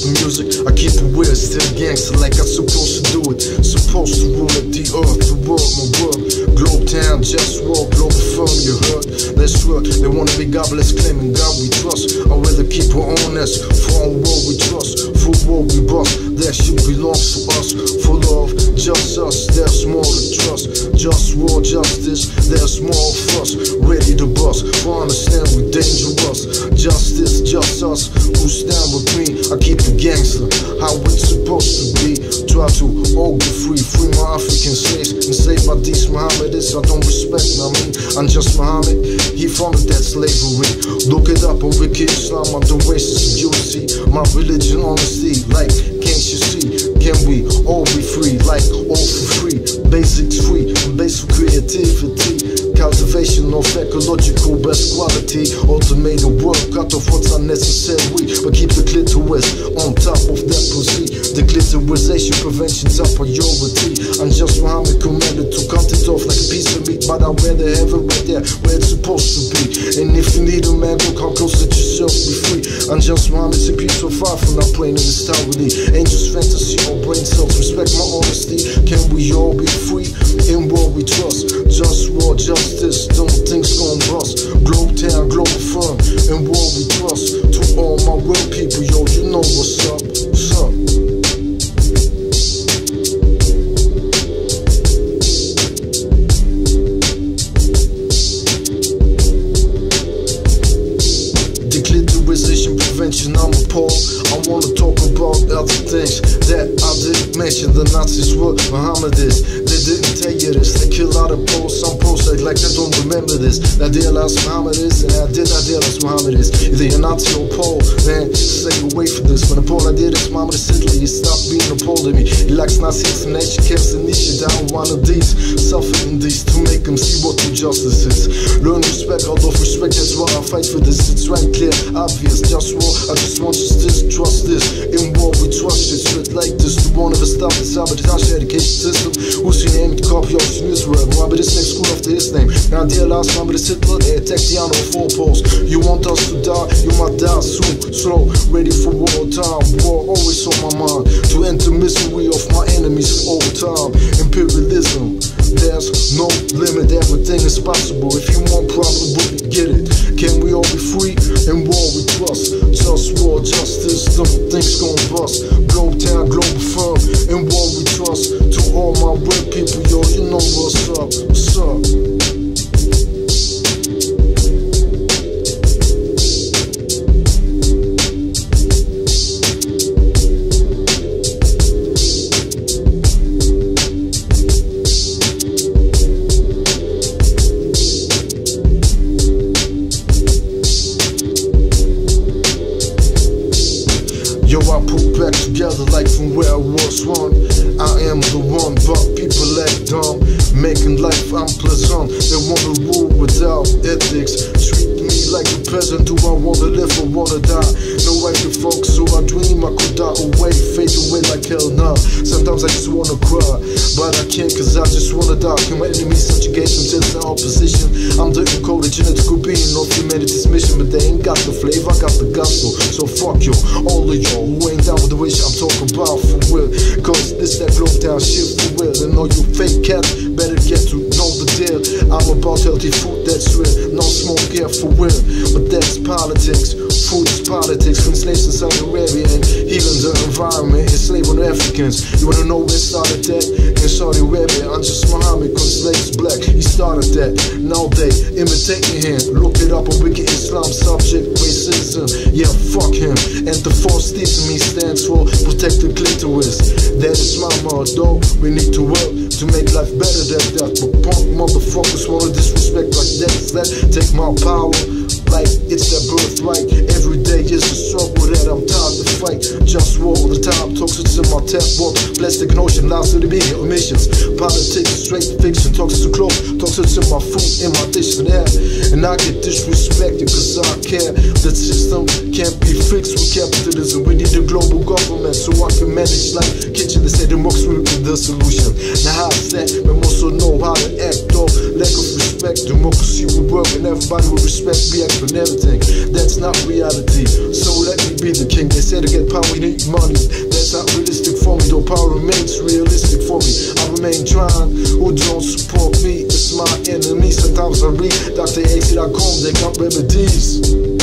the music, I keep it weird, still gangster like I'm supposed to do it. Supposed to rule at the earth, the world, my world. Globe town, just walk, global firm, you heard. Let's work, they wanna be godless, claiming God we trust. I'd rather keep it honest, for our world we trust. For world we bust, that shit belongs to us. For love, just us, there's more to trust. Just war, justice, there's more of us. Ready to bust, for understand we dangerous. Justice, just us, who stand with me. I keep it gangster, how it's supposed to be. Try to all be free, free my African slaves. Enslaved by these Mohammedists, I don't respect, I mean, I'm just Muhammad, he founded that slavery. Look it up on Wiki Islam, I'm the racist, you see. My religion, honesty, like, can't you see? Can we all be free, like, all for free? Basics free, basic creativity. Cultivation of ecological best quality. Automated work, cut off what's unnecessary, but keep the clitoris on top of that pussy. The clitorisation prevention's a priority. I'm just Muhammad commanded to cut it off like a piece of meat, but I'd rather have it right there where it's supposed to be. And if you need a man, go come close, let yourself be free. I'm just Muhammad, see peace so far from not playing in this towerly. Angels fantasy or brain cells, respect my honesty. Can we all be free in what we trust? Just war, justice, don't things gon' bust. Globe town, global firm, and what we trust. To all my real people, yo, you know what's up, what's up. Declitterization prevention, I'm appalled. I wanna talk about other things that I didn't mention. The Nazis were Mohammedists. They didn't tell you this. They kill out of Poles. Some Poles act like they don't remember this. That they realize Mohammedists, and I did not realize Mohammedists. Either you're Nazi or Pole, man, stay away from this. When the Pole I did is Mohammed Sidley, he stopped being a Pole to me. He likes Nazis and nature camps and niche down one of these. Suffering these to make them see what true justice is. Learn respect, out of respect, that's why I fight for this. It's right, clear, obvious. Just war, I just want justice, trust this. In war we trust it, straight like this. The one of us stop the sabotage education system. Who's your name? Copy of Israel. Mohammed is next school after his name. Now dear last Mohammed is Hitler, they attack the honor of four poles. You want us to die, you might die soon. Slow, ready for war time. War always on my mind. To end the misery of my enemies for all time. Imperialism, there's no limit, everything is possible. If you want probably get it. Can we all be free in war we trust? Just war, justice, don't things gon' bust. Globe town, global firm, in war we trust. To all my real people, yo, you know what's up, what's up. Yo, I put back together like from where I was one. I am the one, but people act dumb, making life unpleasant. They wanna rule without ethics. Treat me like a peasant. Do I wanna live or wanna die? No way to focus, so I dream I could die away, fade away like hell nah. Sometimes I just wanna cry, but I can't cause I just wanna die. Can my enemies subjugate them to the opposition? I'm the encoded genetical being of humanity's mission, but they ain't got the flavor, I got the gospel. So fuck you, all of y'all who ain't down with the wish I'm talking about for real. Cause this that globe down shit for real. And all you fake cats better get to know the deal. I'm about healthy food that's real, no smoke here for real. But that's politics, food is politics. When slaves in Saudi Arabia and healing the environment, enslaving Africans. You wanna know where started that? In Saudi Arabia, I'm just Muhammad, cause slaves black, he started that. Now they imitating him, look it up on Wiki Islam, subject racism. Yeah, fuck him. And the false theism he stands for, protect the clitoris. That is my motto, we need to work to make life better than that. But punk motherfuckers wanna disrespect like that. Take my power like it's their birthright. Every day is a struggle that I'm tired to fight. Just war all the time, toxic in my tap water. Plastic and ocean, lies to the media, emissions. Politics, straight fiction, toxic to clothes. Toxic in my food, in my dish and air. And I get disrespected cause I care. The system can't be fixed with capitalism. We need a global government so I can manage like kitchen. They say democracy will be the solution. Now how's that? We also know how to act off. Lack of respect, democracy will work and everybody will respect me and everything. That's not reality. So let me be the king. They say to get power we need money. That's not realistic for me, though power remains realistic for me. I remain trying. Who don't support me? It's my enemy. Sometimes I read DrAC.com, they got remedies.